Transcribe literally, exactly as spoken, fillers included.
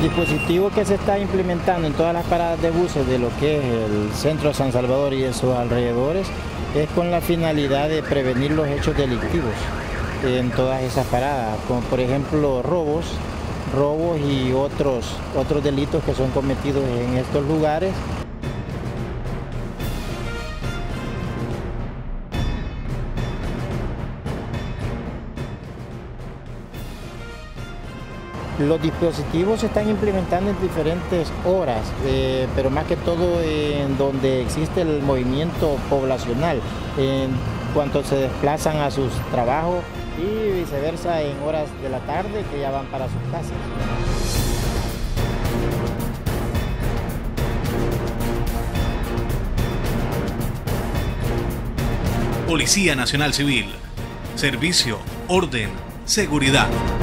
dispositivo que se está implementando en todas las paradas de buses de lo que es el centro de San Salvador y de sus alrededores es con la finalidad de prevenir los hechos delictivos en todas esas paradas, como por ejemplo robos, robos y otros, otros delitos que son cometidos en estos lugares. Los dispositivos se están implementando en diferentes horas, eh, pero más que todo en donde existe el movimiento poblacional, en cuanto se desplazan a sus trabajos y viceversa en horas de la tarde que ya van para sus casas. Policía Nacional Civil. Servicio, orden, seguridad.